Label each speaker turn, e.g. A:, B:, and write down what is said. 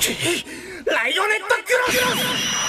A: ライオネットクロス